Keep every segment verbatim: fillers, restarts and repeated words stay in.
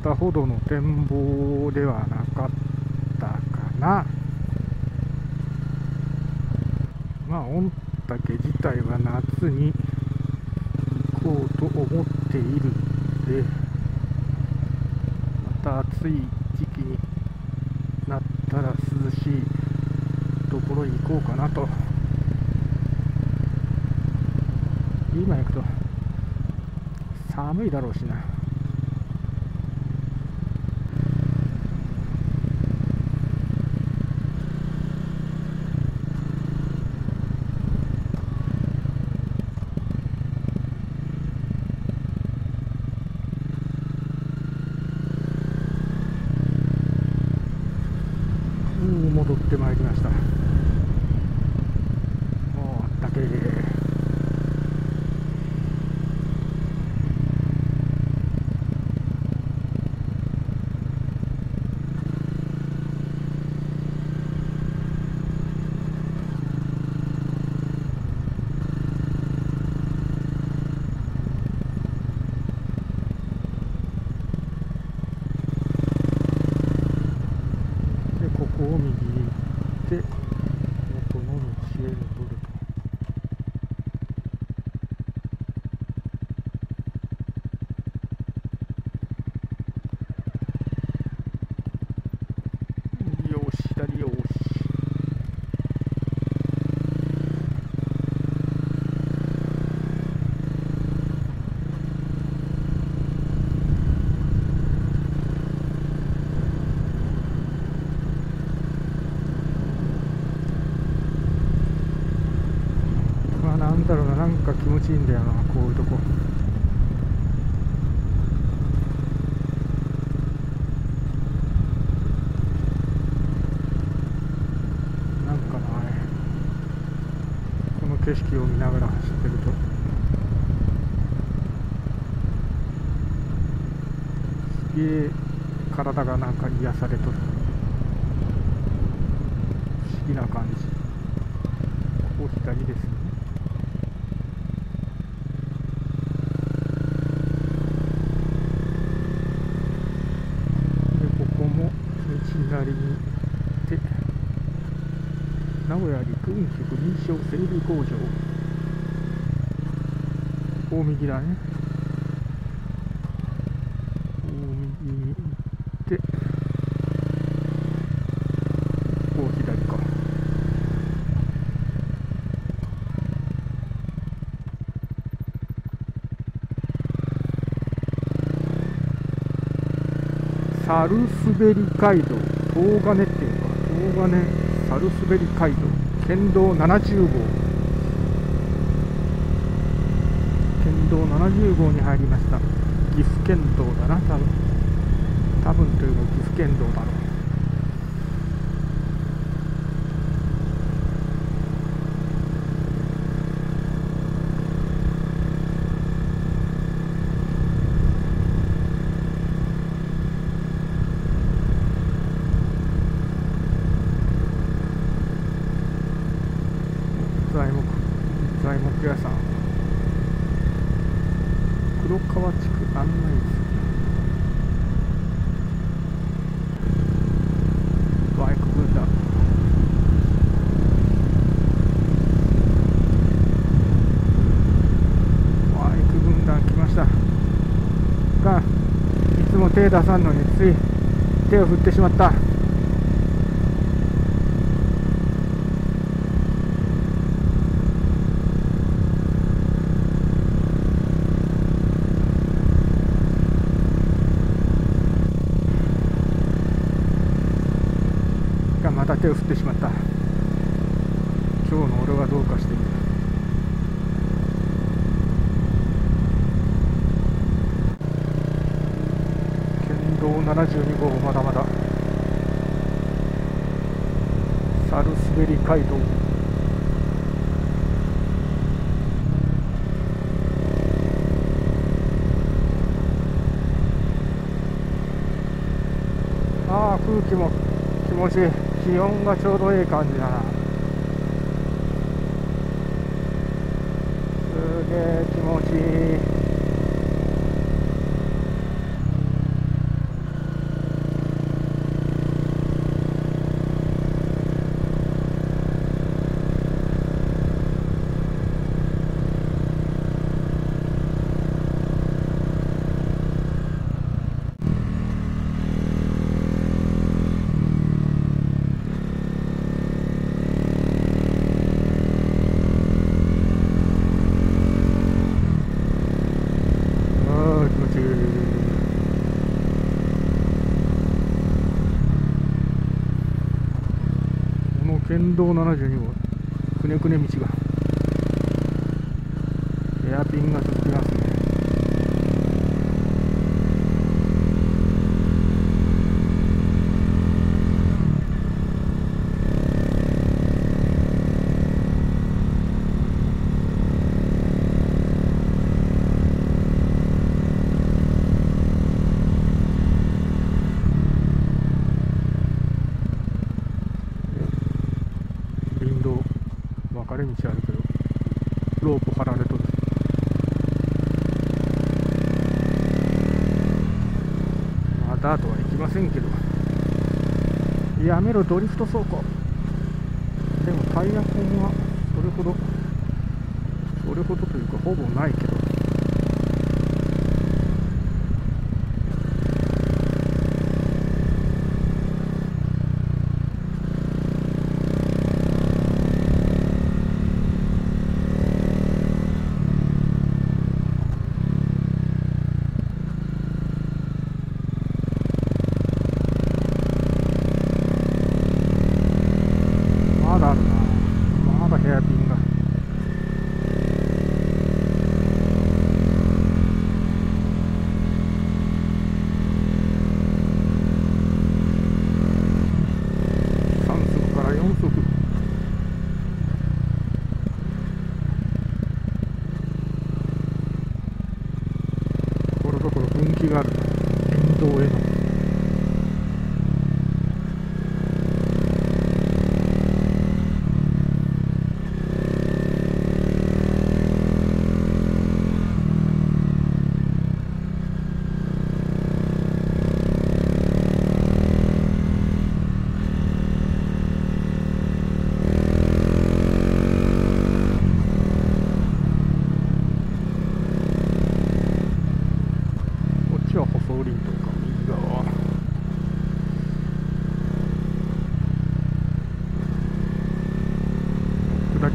たほどの展望ではなかったかな。まあ御嶽自体は夏に行こうと思っているので、また暑い時期になったら涼しいところに行こうかなと。今行くと寒いだろうしな。戻ってまいりました。もうあったけえ。ここを右に行って元の道へ戻ると。よし左よし。なんだろうな、なんか気持ちいいんだよな、こういうとこ。なんかな、この景色を見ながら走ってるとすげえ体がなんか癒されとる。不思議な感じ。ここ左ですね。左に行って名古屋陸運局認証整備工場、ここを右だね。こう右に行ってここ左か。サルスベリ街道、東金っていうか、東金サルスベリ街道、県道ななじゅうごう、県道ななじゅうごうに入りました。岐阜県道だな、多分多分というか岐阜県道だろう。材木材木屋さん、黒川地区案内図。バイク軍団、バイク軍団来ましたが、いつも手出さんのについ手を振ってしまった。また手を振ってしまった。今日の俺はどうかしている。県道ななじゅうにごう、まだまだサルスベリ街道。ああ、空気も気持ちいい。気温がちょうどいい感じだな。すげえ気持ちいい。 道ななじゅうにごう、くねくね道が、エアピンが続きますね。林道、分かれ道あるけど、ロープ張られとる。まだとは行きませんけど、やめろドリフト走行。でもタイヤ痕はそれほどそれほどというかほぼないけど、まだあるな。まだヘアピンが。さん速からよん速。ところどころ分岐がある。林道への。総林とか右側下り、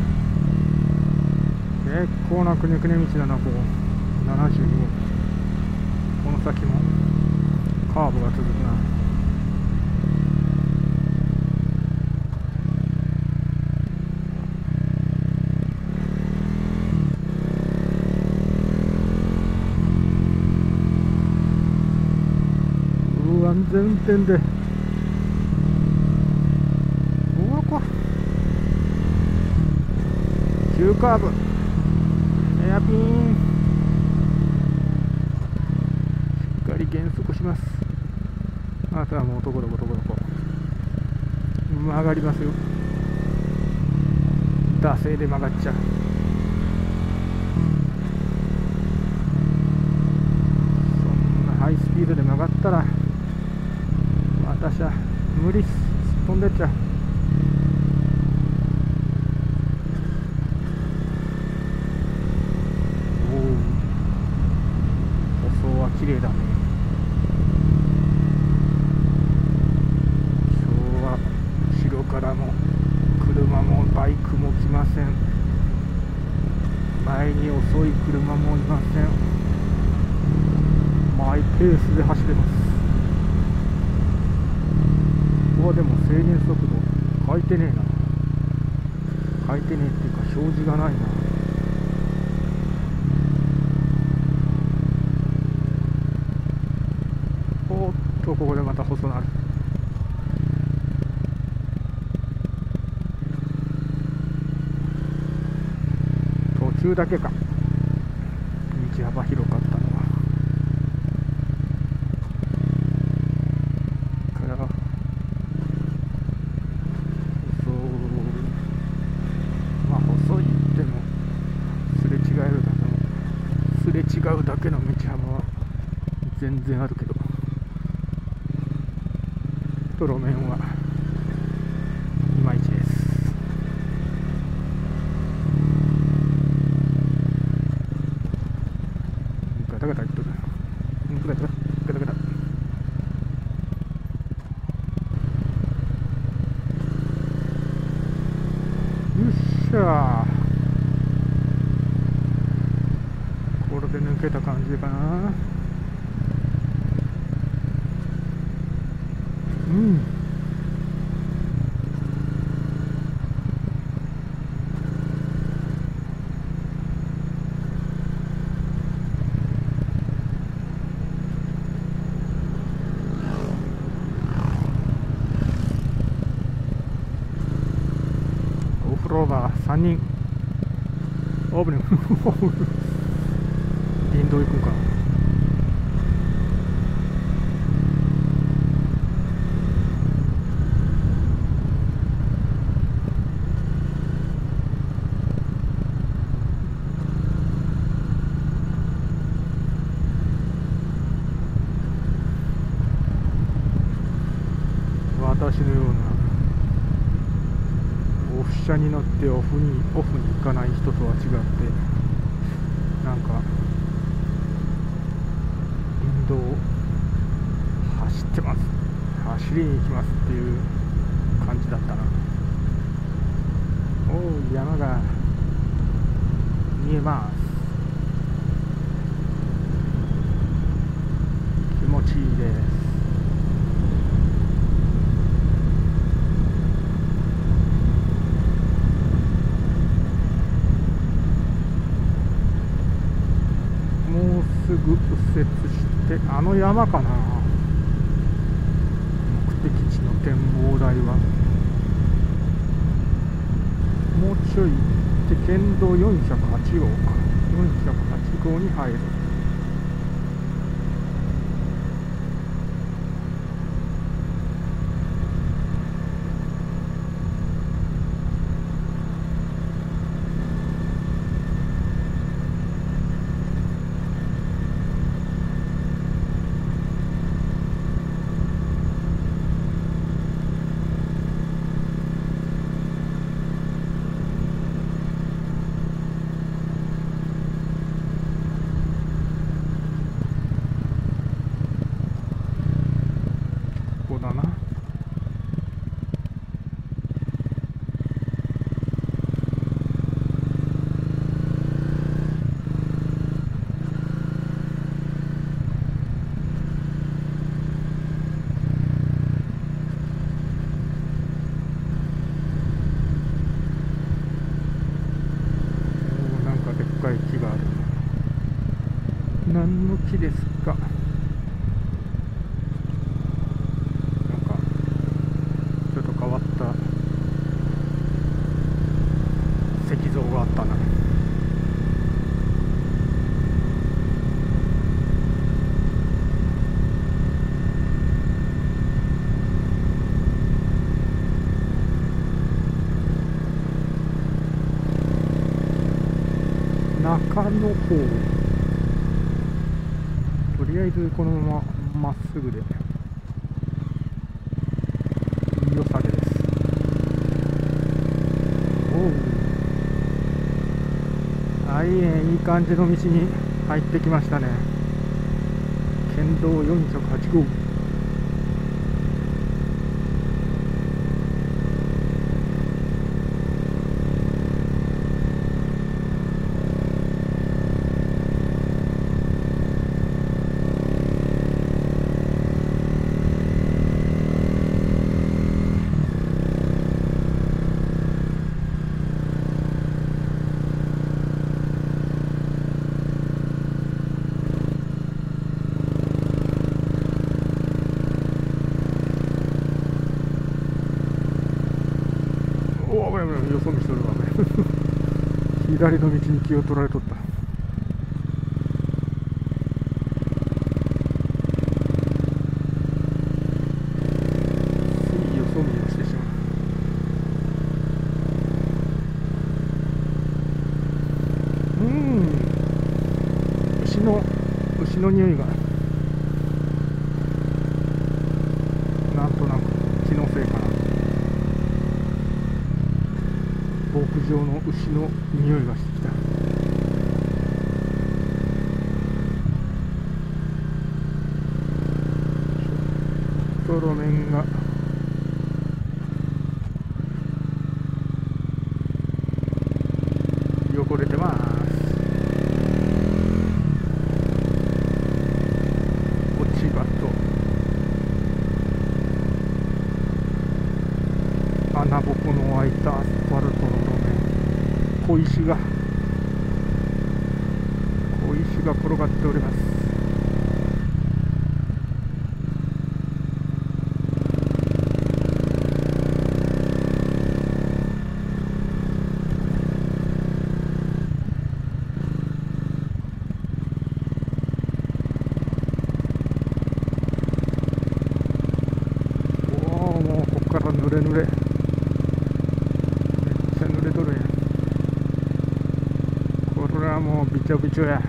結構なくねくね道だな。こうななじゅうにごう、この先もカーブが続くな。安全運転で、うわこ急カーブ、エアピン、しっかり減速します。あとはもうどこどこどこどこ曲がりますよ。惰性で曲がっちゃう。そんなハイスピードで曲がったら私は無理っす。飛んでっちゃう。おお、舗装は綺麗だね。今日は後ろからも車もバイクも来ません。前に遅い車もいません。マイペースで走れます。ここはでも制限速度書いてねえな。書いてねえっていうか表示がないな。おっと、ここでまた細なる。途中だけか道幅広かったのは。からまあ細いってもすれ違えるだけのすれ違うだけの道幅は全然あるけど、路面はいまいちです。ガタガタ言っとる。ガタガタガタガタ。よっしゃー、これで抜けた感じかな。うん、 ローバーさんにん。オーブン林道行くんか。私のようなオフ車に乗ってオフにオフに行かない人とは違って、なんか林道を走ってます、走りに行きますっていう感じだったな。おお、山が見えます。気持ちいいです。すぐ右折してあの山かな、目的地の展望台は。もうちょい行って県道よんひゃくはちごうか、よんひゃくはちごうに入る。ここだな。お、なんかでっかい木がある。何の木ですか。変わった石像があったな。中の方、とりあえずこのまままっすぐで良さげです。おう、あ、いいね、いい感じの道に入ってきましたね。県道よんひゃくはちごう。おお、危ない危ない、よそ見しとるわね左の道に気を取られとった。ついよそ見をしてしまう。うん、牛の牛の匂いがなんとなく気のせいかな。牧場の牛の匂いがしてきた。ちょっと路面が汚れてます。落ち葉と穴ぼこの開いたアスファルトの路面、小石が小石が転がっております。 れ濡れ、めっちゃ濡れとるやん。これはもうびちょびちょや。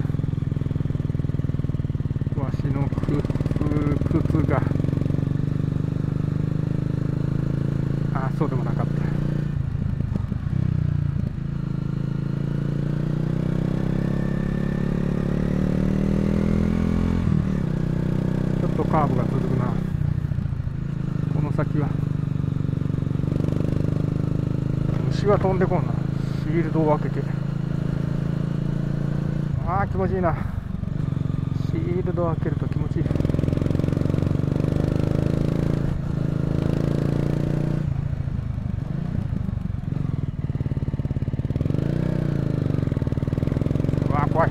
わしの靴靴が、あ、そうでもなかった。ちょっとカーブが続くな。この先は虫は飛んでこんな。シールドを開けて、あー気持ちいいな。シールドを開けると気持ちいい。うわー怖い。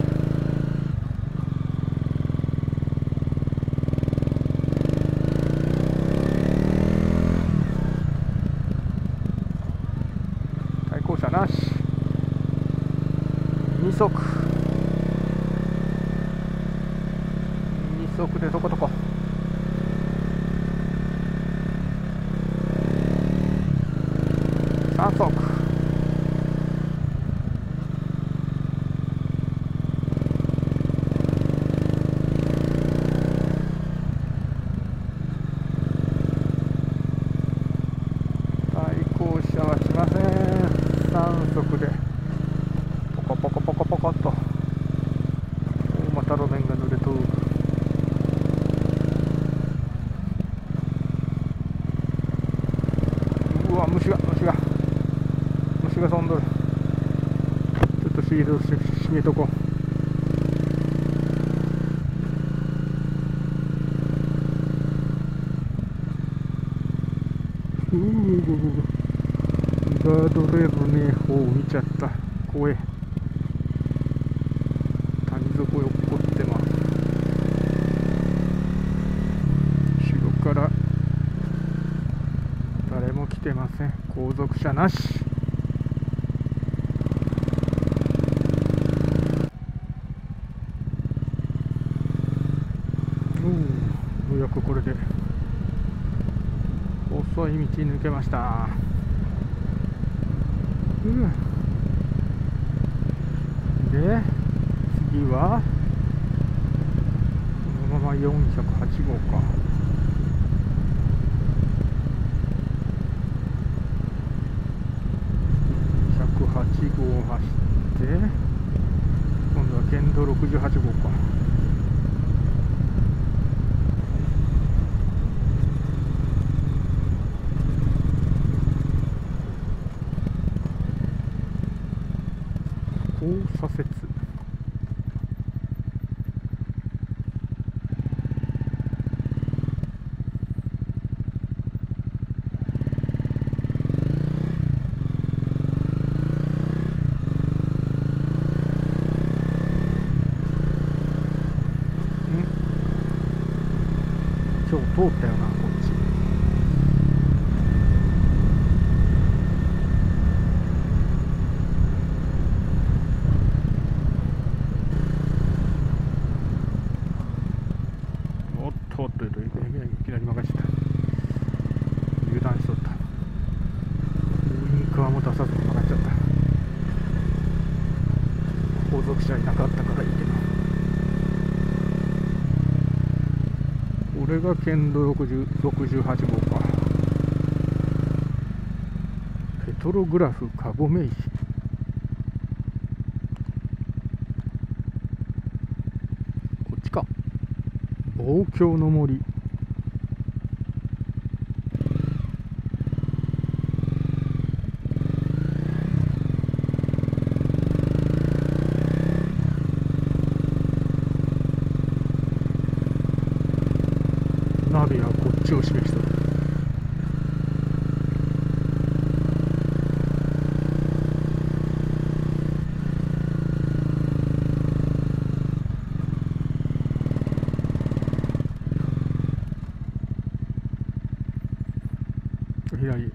対向車なし。二足二足でとことこ。三足。対向車は来ません。三足でポコポコポコポコっと大股路面が濡れとる。うわ、虫が虫が虫が飛んどる。ちょっとシールドして閉めとこう。うーガードレールねえ方を見ちゃった。怖え。谷底よっこってます。後ろから誰も来てません。後続車なし。おお、ようやくこれで細い道抜けました。うん、で次はこのままよんひゃくはちごうか。ひゃくはちごう走って今度は県道ろくじゅうはちごうか。左折。今日通ったよな、こっち。おっとおっと、いきなり任せた。油断しとった。ウインカーも出さずに曲がっちゃった。後続車いなかったからいいけど。これが県道ろくじゅうはちごうか。ペトログラフカゴメ石。こっちか。望郷の森。ナビはこっちを示した。左。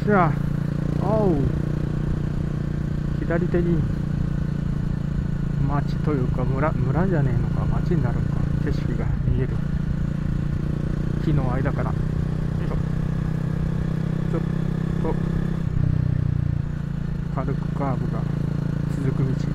じゃあ、おう、左手に町というか村、村じゃねえのか町になるのか、景色が見える木の間から、よいしょ、ちょっと軽くカーブが続く道。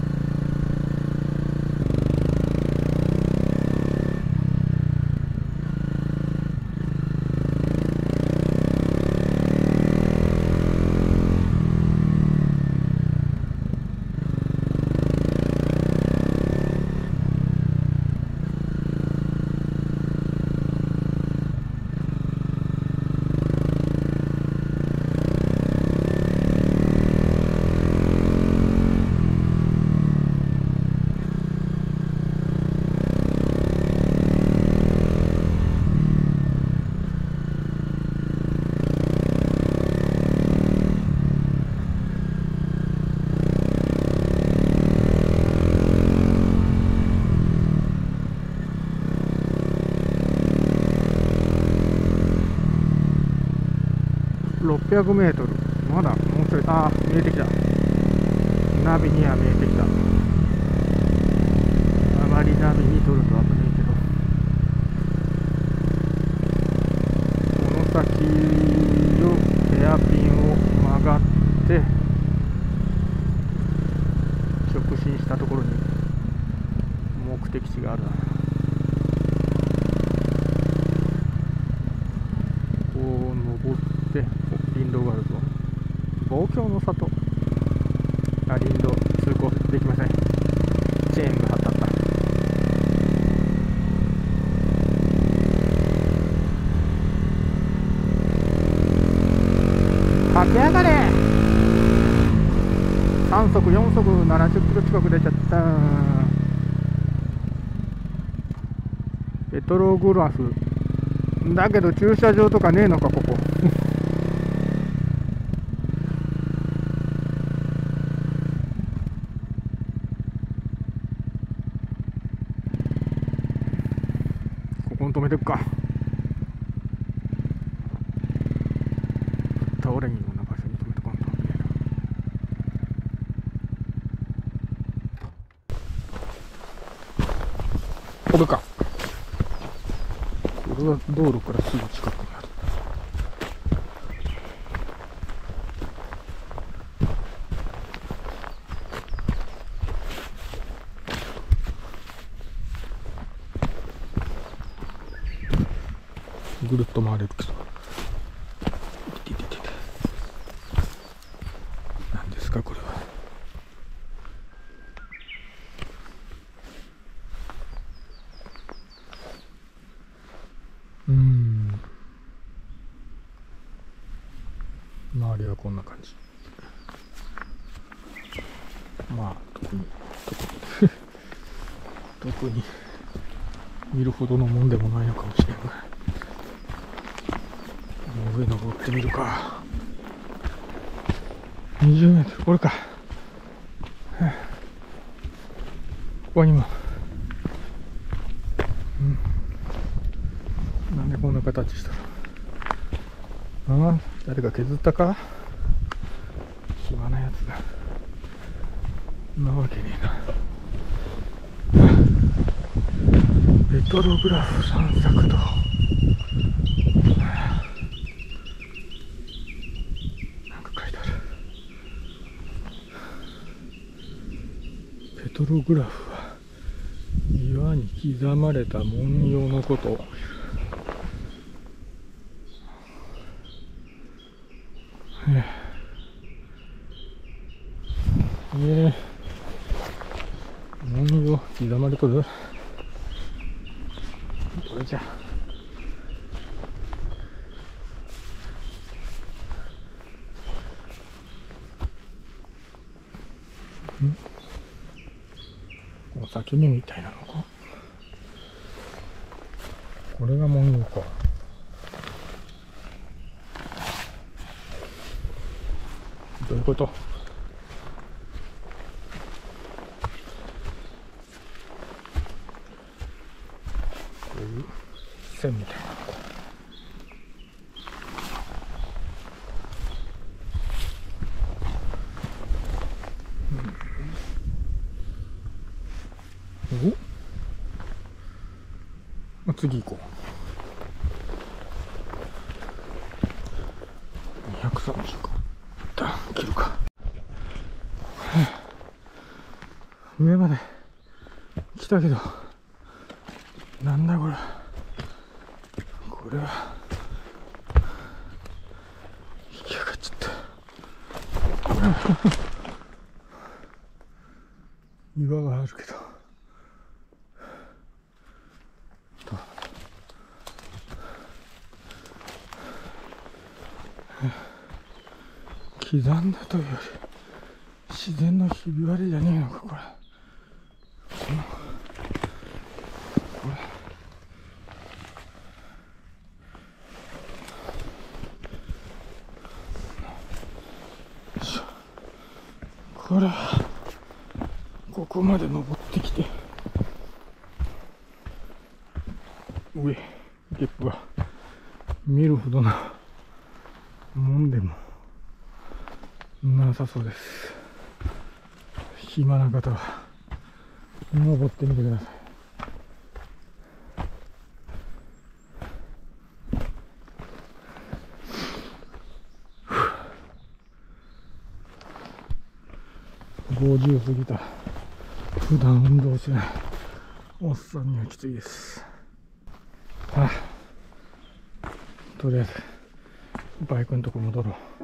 ろっぴゃくメートル、まだもうちょい、ああ、見えてきた。ナビには見えてきた。あまりナビに撮ると危ないけど、この先をヘアピンを曲がって直進したところに目的地があるな。こう登って林道があるぞ。望郷の里。あ、林道通行できません。チェーンが張ってあった。駆け上がれ。さん速よん速ななじゅっキロ近く出ちゃった。ペトログラフだけど駐車場とかねえのかここ。ここに止めてくか。倒れんような場所に止めとかんと危ねえな。これか。これは道路からすぐ近くにある。ぐるっと回れるけど、何ですかこれは。うーん、周りはこんな感じ。まあ特に特に特に見るほどのもんでもないのかもしれんが、もう上登ってみるか。にじゅうメートル、これか。はあ、ここにも、うん、なんでこんな形したの。ああ、誰か削ったか。暇なやつがなわけねえな。ペトログラフ散策道。なんか書いてある。ペトログラフは岩に刻まれた文様のことを。ええ、文様刻まれとる。これじゃん、お酒目みたいなのか。これが文様か。どういうこと。こういう線みたいなのか。 まあ、次行こう。にひゃくさんじゅうか。一旦切るか。上まで来たけど、なんだこれ。これは引き上がっちゃった。岩があるけど。と刻んだというより自然のひび割れじゃねえのか、これ。このこれこれはここまで登ってきて上ゲップが見るほどなもんでもなさそうです。暇な方は登ってみてください。ごじゅう過ぎた普段運動しないおっさんにはきついです。ああ、とりあえずバイクのとこ戻ろう。